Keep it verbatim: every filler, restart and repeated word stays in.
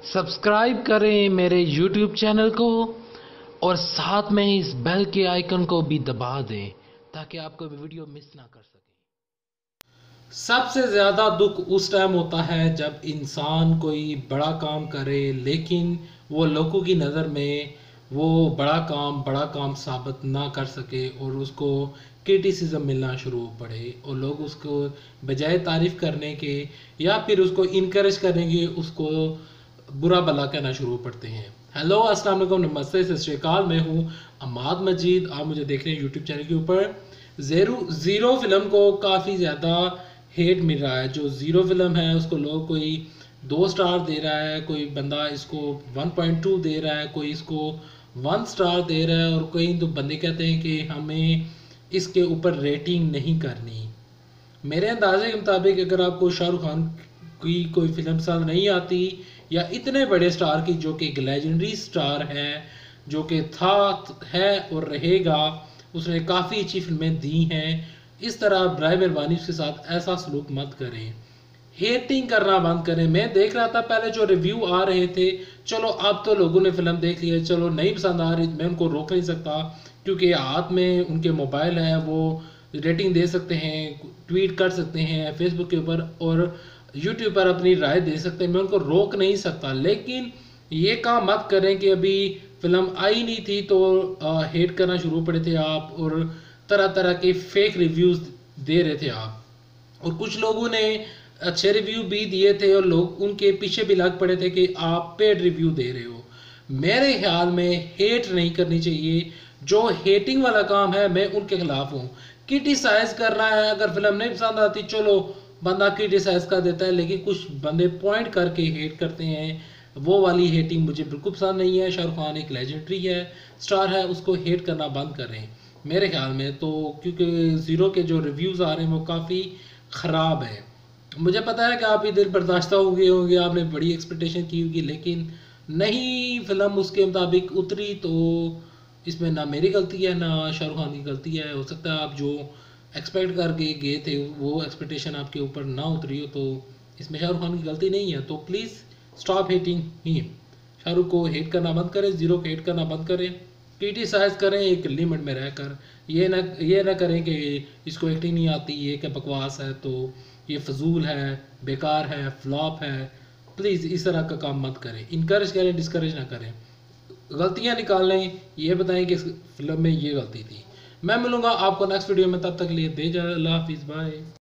Subscribe करें मेरे YouTube channel को और साथ में इस बेल के आइकन को भी दबा दें ताकि आपको वीडियो मिस ना कर सके। सबसे ज़्यादा दुख उस टाइम होता है जब इंसान कोई बड़ा काम करे लेकिन वो लोगों की नज़र में वो बड़ा काम बड़ा काम साबित ना कर सके और उसको क्रिटिसिज्म मिलना शुरू हो पड़े और लोग उसको बजाय तारीफ़ करने के या फिर उसको इनकरेज करने के उसको बुरा भला कहना शुरू पड़ते हैं। हेलो अस्सलाम वालेकुम, नमस्ते, सत श्री अकाल। मैं हूँ अमाद मजीद। आप मुझे देख रहे हैं यूट्यूब चैनल के ऊपर। ज़ेरो ज़ीरो फिल्म को काफ़ी ज़्यादा हेट मिल रहा है। जो ज़ीरो फिल्म है उसको लोग कोई दो स्टार दे रहा है, कोई बंदा इसको वन पॉइंट टू दे रहा है, कोई इसको वन स्टार दे रहा है और कोई तो बंदे कहते हैं कि हमें इसके ऊपर रेटिंग नहीं करनी। मेरे अंदाजे के मुताबिक अगर आपको शाहरुख खान की कोई फिल्म पसंद नहीं आती या इतने बड़े स्टार की जो कि एक लेजेंडरी स्टार है, जो कि था है और रहेगा, उसने काफ़ी अच्छी फिल्में दी हैं, इस तरह बराए मेहरबानी उसके साथ ऐसा सलूक मत करें, हेटिंग करना बंद करें। मैं देख रहा था पहले जो रिव्यू आ रहे थे, चलो अब तो लोगों ने फिल्म देख ली है, चलो नहीं पसंद आ रही, मैं उनको रोक नहीं सकता क्योंकि हाथ में उनके मोबाइल है, वो रेटिंग दे सकते हैं, ट्वीट कर सकते हैं फेसबुक के ऊपर और यूट्यूब पर अपनी राय दे सकते हैं, मैं उनको रोक नहीं सकता। लेकिन ये काम मत करें कि अभी फिल्म आई नहीं थी तो आ, हेट करना शुरू पड़े थे आप और तरह तरह के फेक रिव्यूज़ दे रहे थे आप। और कुछ लोगों ने अच्छे रिव्यू भी दिए थे और लोग उनके पीछे भी लग पड़े थे कि आप पेड रिव्यू दे रहे हो। मेरे ख्याल में हेट नहीं करनी चाहिए। जो हेटिंग वाला काम है मैं उनके खिलाफ हूँ। क्रिटिसाइज करना है, अगर फिल्म नहीं पसंद आती चलो बंदा क्रिटिसाइज कर देता है, लेकिन कुछ बंदे पॉइंट करके हेट करते हैं, वो वाली हेटिंग मुझे बिल्कुल पसंद नहीं है। शाहरुख खान एक लेजेंडरी है, स्टार है, उसको हेट करना बंद करें मेरे ख्याल में तो, क्योंकि ज़ीरो के जो रिव्यूज़ आ रहे हैं वो काफ़ी ख़राब है। मुझे पता है कि आप ये दिल बर्दाश्त हो गए होंगे, आपने बड़ी एक्सपेक्टेशन की होगी, लेकिन नहीं फिल्म उसके मुताबिक उतरी तो इसमें ना मेरी गलती है ना शाहरुख खान की गलती है। हो सकता है आप जो एक्सपेक्ट करके गए थे वो एक्सपेक्टेशन आपके ऊपर ना उतरी हो, तो इसमें शाहरुख खान की गलती नहीं है। तो please stop hating him. Shahrukh को हेट करना बंद करें, ज़ीरो को हेट करना बंद करें, क्रिटिसाइज करें एक लिमिट में रहकर। ये ना ये ना करें कि इसको एक्टिंग नहीं आती, ये क्या बकवास है, तो ये फजूल है, बेकार है, फ्लॉप है। प्लीज़ इस तरह का काम मत करें। इनकरेज करें, डिस्करेज ना करें। गलतियां निकालें, ये बताएं कि इस फिल्म में ये गलती थी। मैं मिलूंगा आपको नेक्स्ट वीडियो में, तब तक लिए दे जा, अल्लाह हाफिज़, बाय।